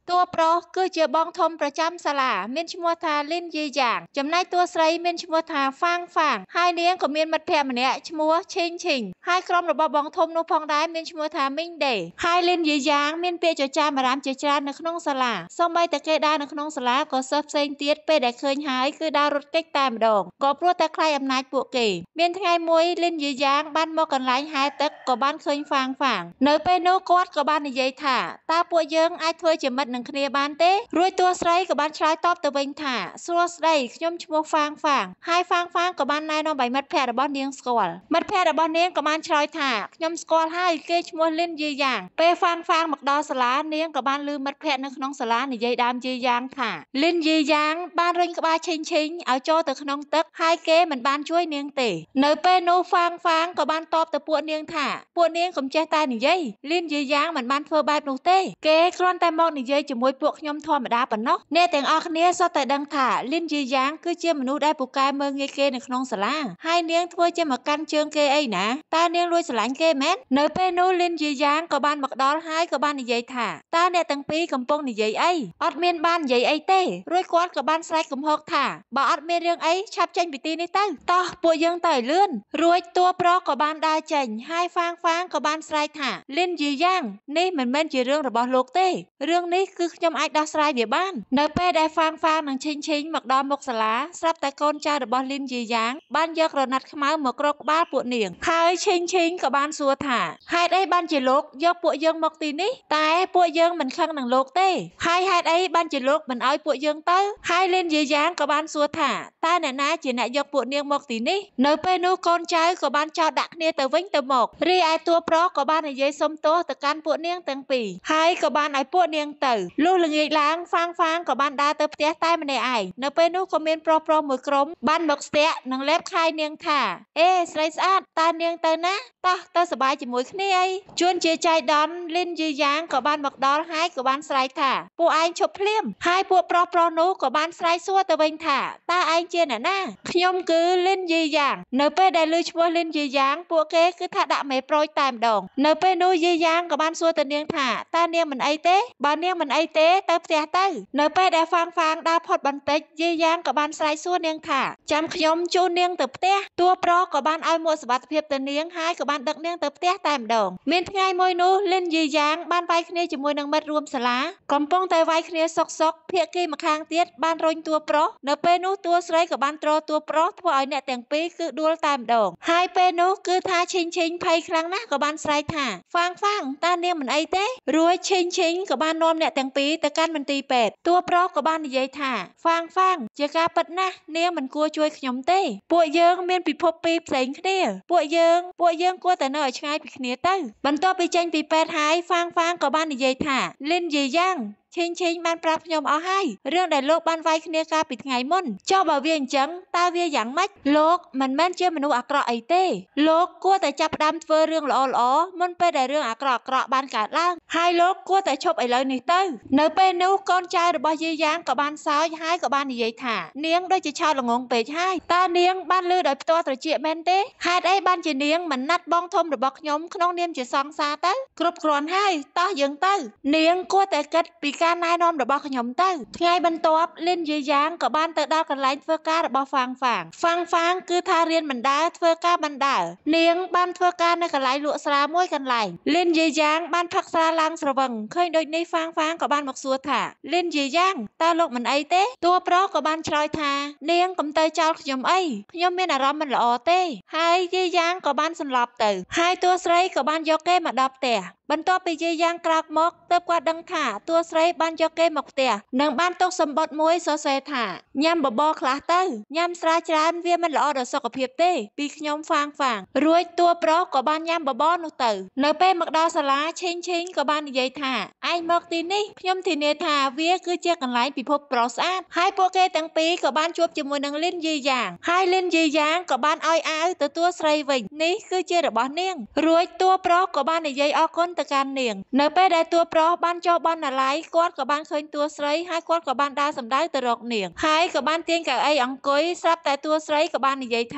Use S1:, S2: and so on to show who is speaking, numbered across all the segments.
S1: តួប្រុសគឺជាបងធំប្រចាំសាលាមានឈ្មោះថាលីនយីយ៉ាងចំណែកតួស្រីមានឈ្មោះថាហ្វាងហ្វាងហើយនាងក៏មានមិត្តភក្តិម្នាក់ឈ្មោះឈីងឈីងហើយក្រុមរបស់បងធំនោះផងដែរមានឈ្មោះថាមីងដេហើយលីនយីយ៉ាងមានពាក្យចចាមអារ៉ាមជាច្រើននៅក្នុងសាលាសូម្បីតែគេដើរនៅក្នុងសាលាក៏សិស្សផ្សេងទៀតពេលដែលឃើញហើយគឺដើររត់គេចតែម្ដងក៏ព្រោះតែខ្លាចអំណាចពួកគេមានថ្ងៃមួយលីនយីយ៉ាងបានមកកន្លែងហែទឹកក៏បានឃើញហ្វាងហ្វាងនៅពេលនោះគាត់ក៏បាននិយាយថាតើពួកយើងអាចធ្វើជាមិត្តនឹងគ្នាបានទេរួចតួស្រីក៏បានឆ្លើយតបទៅវិញថាសួស្ដីខ្ញុំឈ្មោះហ្វាងហ្វាងហើយហ្វាងហ្វាងក៏បានណែនាំឲ្យមិត្តភក្តិរបស់នាងស្គាល់មិត្តភក្តិរបស់នាងក៏បានឆ្លើយថាខ្ញុំស្គាល់ហើយគេឈ្មោះលីនយីយ៉ាងពេលហ្វាងហ្វាងមកដល់សាលានាងក៏បានឮមិត្តភក្តិនៅក្នុងសាលានិយាយដើមយីយ៉ាងថាលីនយីយ៉ាងបានរុញក្បាលឈិញឈិញឲ្យចូលទៅក្នុងទឹកហើយគេមិនបានជួយនាងទេនៅពេលនោះហ្វាងហ្វាងក៏បានតបទៅពួកនាងថាពួកនាងកុំចេះតែនិយាយលីនយីយ៉ាងមិនបានធ្វើបែបនោះទេគេគ្រាន់តែមកនិយាយជាមួយពួកខ្ញុំធម្មតាប៉ុណ្ណោះអ្នកទាំងអស់គ្នាសុទ្ធតែដឹងថាលីនយីយ៉ាងគឺជាមនុស្សដែលពូកែមើលងាយគេនៅក្នុងសាលាហើយនាងធ្វើជាមកកាន់ជើងគេអីណាតើនាងលួចស្រឡាញ់គេមែននៅពេលនោះលីនយីយ៉ាងក៏បានមកដល់ហើយក៏បាននិយាយថាតើអ្នកទាំងពីរកំពុងនិយាយអីអត់មានបាននិយាយអីទេរួចគាត់ក៏បានស្រែកគំហកថាបើអត់មានរឿងអីឆាប់ចេញពីទីនេះទៅតោះពួកយើងទៅឲ្យលឿនរួចតួប្រុសក៏បានដើរចេញហើយហ្វាងហ្វាងក៏បានស្រែកថាលីនយីយ៉ាងនេះមិនមែនជារឿងរបស់លោកទេរឿងនេះគឺខ្ញុំអាចដោះស្រាយវាបាននៅពេលដែលហ្វាងហ្វាងនិងឈិញឈិញមកដល់មុខសាលាស្រាប់តែកូនចៅរបស់លីនយីយ៉ាងបានយករណាត់ខ្មៅមកគ្របក្បាលពួកនាងហើយឈិញឈិញក៏បានសួរថាហេតុអីបានជាលោកយកពួកយើងមកទីនេះតែពួកយើងមិនខឹងនឹងលោកទេហើយហេតុអីបានជាលោកមិនអោយពួកយើងទៅហើយលីនយីយ៉ាងក៏បានសួរថាតើអ្នកណាជាអ្នកយកពួកនាងមកទីនេះនៅពេលនោះកូនចៅក៏បានចោទដាក់គ្នាទៅវិញទៅមករីឯតួប្រុសក៏បាននិយាយសុំទោសទៅកាន់ពួកនាងទាំងពីរហើយក៏បានឲ្យពួកនាងទៅលុះល្ងាចឡើងហ្វាងហ្វាងក៏បានដើរទៅផ្ទះតែម្នាក់ឯងនៅពេលនោះក៏មានប្រុសមួយក្រុមបានមកស្ទាក់និងលេបខាយនាងថាអេស្រីស្អាតតើនាងទៅណាតោះទៅសប្បាយជាមួយគ្នាអីជួនជាចៃដន្យលីនយីយ៉ាងក៏បានមកដល់ហើយក៏បានស្រែកថាពួកឯងឈប់ភ្លាមហើយពួកប្រុសនោះក៏បានស្រែកសួរទៅវិញថាតើឯងជាអ្នកណាខ្ញុំគឺលីនយីយ៉ាងនៅពេលដែលឮឈ្មោះលីនយីយ៉ាងពួកគេគឺថាដាក់មេប្រូចតែម្ដងនៅពេលនោះយីយ៉ាងក៏បានសួរទៅនាងថាតើនាងមិនអីទេបើនាងមិនអីទេទៅផ្ទះទៅនៅពេលដែលហ្វាងហ្វាងដើរផុតបន្តិចយីយ៉ាងក៏បានស្រែកសួរនាងថាចាំខ្ញុំជូននាងទៅផ្ទះតួប្រុសក៏បានឲ្យមួកសុវត្ថិភាពទៅនាងហើយក៏បានដឹកនាងទៅផ្ទះតែម្ដងមានថ្ងៃមួយនោះលីនយីយ៉ាងបានវាយគ្នាជាមួយនឹងមិត្តរួមសាលាកំពុងតែវាយគ្នាសុកភាគីម្ខាងទៀតបានរុញតួប្រុសនៅពេលនោះតួស្រីក៏បានទ្រតួប្រុសធ្វើឲ្យអ្នកទាំងពីរគឺដួលតែម្ដងហើយពេលនោះគឺថាឈិញឈិញភ័យខ្លាំងណាស់ក៏បានស្រែកថាហ្វាងហ្វាងតើនាងមិនអីទេរួចឈិញឈិញក៏បាននាំអ្នកទាំងពីរទៅកាន់មន្ទីរពេទ្យតួប្រុសក៏បាននិយាយថាហ្វាងហ្វាងជាការពិតណាស់នាងមិនគួរជួយខ្ញុំទេពួកយើងមានពិភពពីរផ្សេងគ្នាពួកយើងគួរតែនៅឲ្យឆ្ងាយពីគ្នាទៅបន្ទាប់ពីចេញពីពេទ្យហើយហ្វាងហ្វាងក៏បាននិយាយថាលីនយីយ៉ាងឈិញឈិញបានប្រាប់ខ្ញុំអស់ហើយរឿងដែលលោកបានវាយគ្នាកាលពីថ្ងៃមុនចុះបើវាអញ្ចឹងតើវាយ៉ាងម៉េចលោកមិនមែនជាមនុស្សអាក្រក់អីទេលោកគួរតែចាប់ផ្ដើមធ្វើរឿងល្អមុនពេលដែលរឿងអាក្រក់បានកើតឡើងហើយលោកគួរតែឈប់ឥឡូវនេះទៅនៅពេលនោះកូនចៅរបស់យាយយ៉ាងក៏បានសើចហើយក៏បាននិយាយថានាងដូចជាឆោតល្ងងពេកហើយតើនាងបានលឺដោយផ្ទាល់ត្រចៀកមែនទេហេតុអីបានជានាងមិនណាត់បងធំរបស់ខ្ញុំក្នុងនាមជាសង្សារទៅគ្រប់គ្រាន់ហើយតោះយើងទៅនាងគួរតែគិតពីការណែនាំរបស់ខ្ញុំទៅថ្ងៃបន្ទាប់លីនយីយ៉ាងក៏បានទៅដល់កន្លែងធ្វើការរបស់ហ្វាងហ្វាងគឺថារៀនមិនដើរធ្វើការមិនដើរនាងបានធ្វើការនៅកន្លែងលក់ស្រាមួយកន្លែងលីនយីយ៉ាងបានផឹកស្រាឡើងស្រវឹងឃើញដូចនេះហ្វាងក៏បានមកសួរថាលីនយីយ៉ាងតើលោកមិនអីទេតួប្រុសក៏បានឆ្លើយថានាងកុំទៅចោលខ្ញុំអីខ្ញុំមានអារម្មណ៍មិនល្អទេហើយយីយ៉ាងក៏បានសន្លប់ទៅហើយតួស្រីក៏បានយកគេមកដល់ផ្ទះបន្ទាប់ពីយាយយ៉ាងក្រោកមកទើបគាត់ដឹងថាតួស្រីបានយកគេមកផ្ទះនិងបានទុកសម្បត្តិមួយសរសេរថាញ៉ាំបបរខ្លះទៅញ៉ាំស្រាច្រើនវាមិនល្អដល់សុខភាពទេពីខ្ញុំហ្វាងរួចតួប្រុសក៏បានញ៉ាំបបរនោះទៅនៅពេលមកដល់សាលាឈិញក៏បាននិយាយថាឯងមកទីនេះខ្ញុំធានាថាវាគឺជាកន្លែងពិភពប្រុសស្អាតហើយពួកគេទាំងពីរក៏បានជួបជាមួយនឹងលីនយីយ៉ាងហើយលីនយីយ៉ាងក៏បានឲ្យអាវទៅតួស្រីវិញនេះគឺជារបស់នាងរួចតួប្រុសក៏បាននិយាយអរគុណទៅកាន់នាងនៅពេលដែលតួប្រុសបានចូលបណ្ណាល័យគាត់ក៏បានឃើញតួស្រីហើយគាត់ក៏បានដើរសម្ដៅទៅរកនាងហើយក៏បានទាញកៅអីអង្គុយស្រាប់តែតួស្រីក៏បាននិយាយថា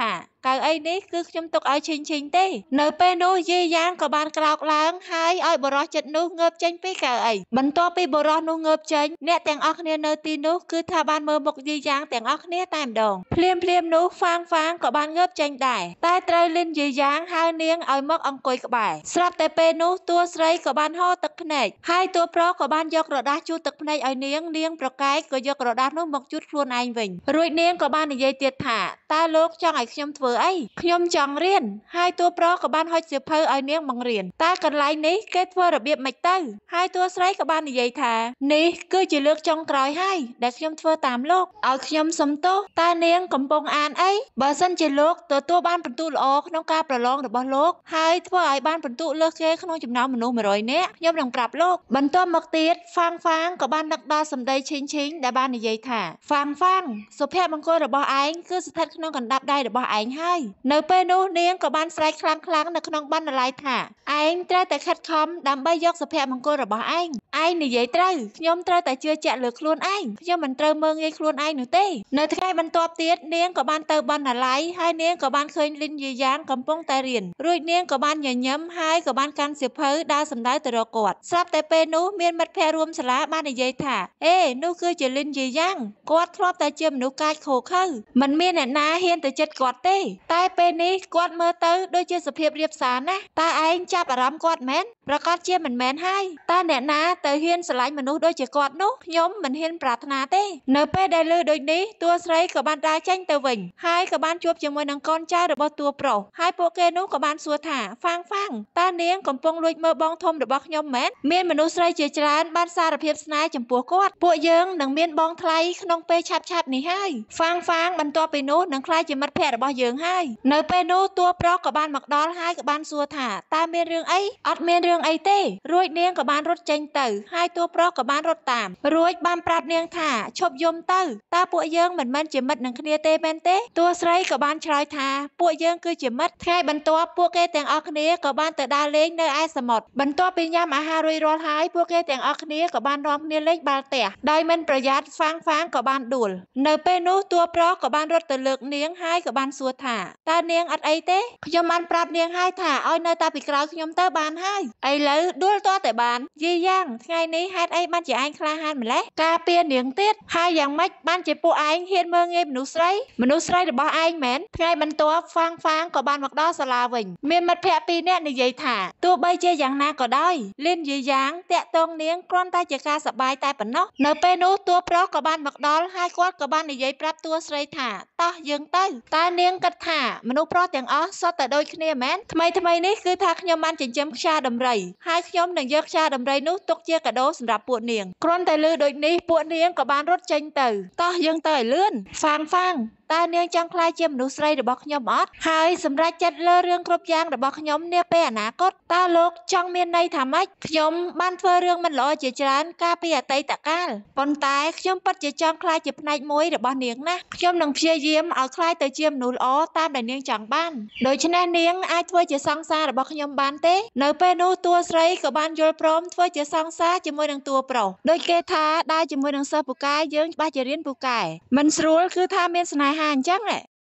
S1: កៅអីនេះគឺខ្ញុំទុកឲ្យឈិញទេនៅពេលនោះយាយយ៉ាងក៏បានក្រោកឡើងហើយឲ្យបរោះចិត្តនោះងើបចេញពីកៅអីបន្ទាប់ពីបរោះនោះងើបចេញអ្នកទាំងអស់គ្នានៅទីនោះគឺថាបានមើលមុខយាយយ៉ាងទាំងអស់គ្នាតែម្ដងភ្លាមនោះហ្វាងក៏បានងើបចេញដែរតែត្រូវលិនយាយយ៉ាងហៅនាងឲ្យមកអង្គុយក្បែរស្រាប់តែពេលនោះតួស្រីក៏បានហូរទឹកភ្នែកហើយតួប្រុសក៏បានយកក្រដាសជូតទឹកភ្នែកឲ្យនាងប្រកែកក៏យកក្រដាសនោះមកជូតខ្លួនឯងវិញរួចនាងក៏បាននិយាយទៀតថាតើលោកចង់ឲ្យខ្ញុំធ្វើអីខ្ញុំចង់រៀនហើយតួប្រុសក៏បានហុចសៀវភៅឲ្យនាងបង្រៀនតើកន្លែងនេះគេធ្វើរបៀបម៉េចទៅហើយតួស្រីក៏បាននិយាយថានេះគឺជាលើកចុងក្រោយហើយដែលខ្ញុំធ្វើតាមលោកឲ្យខ្ញុំសុំទោសតើនាងកំពុងអានអីបើសិនជាលោកទទួលបានពិន្ទុល្អក្នុងការប្រឡងរបស់លោកហើយធ្វើឲ្យបានពិន្ទុលើសគេក្នុងចំណោមមនុស្ស100នាក់ខ្ញុំនឹងប្រាប់លោកបន្ទាប់មកទៀតហ្វាងក៏បាននឹកដល់សម្ដីឈិញដែលបាននិយាយថាហ្វាងសុភមង្គលរបស់ឯងគឺស្ថិតក្នុងកណ្ដាប់ដៃរបស់ឯងហើយនៅពេលនោះនាងក៏បានស្រែកខ្លាំងនៅក្នុងបណ្ណាល័យថាឯងត្រូវតែខិតខំដើម្បីយកសុភមង្គលរបស់ឯងនិយាយត្រូវខ្ញុំត្រូវតែជឿជាក់លើខ្លួនឯងខ្ញុំមិនត្រូវមើលងាយខ្លួនឯងនោះទេនៅថ្ងៃបន្ទាប់ទៀតនាងក៏បានទៅបណ្ណាល័យហើយនាងក៏បានឃើញលិនយាយយ៉ាងកំពុងតែរៀនរួចនាងក៏បានញញឹមហើយក៏បានកាន់សៀវភៅដើរសម្ដៅទៅរកគាត់ស្រាប់តែពេលនោះមានមិត្តភ័ក្តិរួមសាលាបាននិយាយថានោះគឺជាលិនយាយយ៉ាងគាត់ធ្លាប់តែជាមនុស្សកាចខូខើមិនមានអ្នកណាហ៊ានទៅជិតគាត់ទេតែពេលនេះគាត់មើលទៅដូចជាសភាពរាបសារណាស់តើឯងចាប់អារម្មណ៍គាត់មែនប្រកាសជាមិនមែនហើយតើអ្នកណាទៅហ៊ានស្រឡាញ់មនុស្សដូចជាគាត់នោះខ្ញុំមិនហ៊ានប្រាថ្នាទេនៅពេលដែលឮដូចនេះតួស្រីក៏បានដើរចេញទៅវិញហើយក៏បានជួបជាមួយនឹងកូនចៅរបស់តួប្រុសហើយពួកគេនោះក៏បានសួរថាហ្វាងតើនាងកំពុងលួចមើលបងធំរបស់ខ្ញុំមែនមានមនុស្សស្រីជាច្រើនបានសារភាពស្នេហ៍ចំពោះគាត់ពួកយើងនឹងមានបងថ្លៃក្នុងពេលឆាប់នេះហើយហ្វាងបន្ទាប់ពីនោះនឹងក្លាយជាមិត្តភក្តិរបស់យើងហើយនៅពេលនោះតួប្រុសក៏បានមកដល់ហើយក៏បានសួរថាតើមានរឿងអីអត់មានរឿងអីទេរួចនាងក៏បានរត់ចេញទៅហើយតួប្រុសក៏បានរត់តាមរួចបានប្រាប់នាងថាឈប់យំទៅតើពួកយើងមិនមែនជាមិត្តនឹងគ្នាទេមែនទេតួស្រីក៏បានឆ្លើយថាពួកយើងគឺជាមិត្តថ្ងៃបន្ទាប់ពួកគេទាំងអស់គ្នាក៏បានទៅដើរលេងនៅឯសមុទ្របន្ទាប់ពីញ៉ាំអាហាររួចរាល់ហើយពួកគេទាំងអស់គ្នាក៏បាននាំគ្នាលេងបាល់ទះដោយមិនប្រយ័ត្នហ្វាងក៏បានដួលនៅពេលនោះតួប្រុសក៏បានរត់ទៅលើកនាងហើយក៏បានសួរថាតើនាងអត់អីទេខ្ញុំបានប្រាប់នាងហើយថាឲ្យនៅតែពីក្រោយខ្ញុំទៅបានហើយឥឡូវដួលតតែបានយាយយ៉ាងថ្ងៃនេះហេតុអីបានជាឯងក្លាហានម្ល៉េះការពារនាងទៀតហើយយ៉ាងម៉េចបានជាពួកឯងហ៊ានមើលងាយមនុស្សស្រីរបស់ឯងមែនថ្ងៃបន្ទាប់ហ្វាងក៏បានមកដល់សាលាវិញមានមិត្តភ័ក្តិ2នាក់និយាយថាទោះបីជាយ៉ាងណាក៏ដោយលិនយាយយ៉ាងតាក់ទងនាងគ្រាន់តែជាការសប្បាយតែប៉ុណ្ណោះនៅពេលនោះតួប្រុសក៏បានមកដល់ហើយគាត់ក៏បាននិយាយប្រាប់តួស្រីថាតោះយើងទៅតែនាងគិតថាមនុស្សប្រុសទាំងអស់សុទ្ធតែដូចគ្នាមែនថ្មីនេះគឺថាខ្ញុំបានចិញ្ចឹមខ្យាដំរីហើយខ្ញុំនឹងយកខ្យាដំរីនោះទុកជាកាដូសម្រាប់ពួកនាងគ្រាន់តែឮដូចនេះពួកនាងក៏បានរត់ចេញទៅតោះយើងទៅឲ្យលឿនហ្វាងតើនាងចង់ក្លាយជាមនុស្សស្រីរបស់ខ្ញុំអត់ហើយសម្រេចចិត្តលើរឿងគ្រប់យ៉ាងរបស់ខ្ញុំនាពេលអនាគតតើលោកចង់មានន័យថាម៉េចខ្ញុំបានធ្វើរឿងមិនល្អជាច្រើនកាលពីអតីតកាលប៉ុន្តែខ្ញុំពិតជាចង់ក្លាយជាផ្នែកមួយរបស់នាងណាស់ខ្ញុំនឹងព្យាយាមឲ្យក្លាយទៅជាមនុស្សល្អតាមដែលនាងចង់បានដូច្នេះនាងអាចធ្វើជាសង្សាររបស់ខ្ញុំបានទេនៅពេលនោះតួស្រីក៏បានយល់ព្រមធ្វើជាសង្សារជាមួយនឹងតួប្រុសដូចគេថាដើរជាមួយនឹងសិស្សពូកែយើងច្បាស់ជារៀនពូកែមិនស្រួលគឺថាមានស្នេហាអញ្ចឹង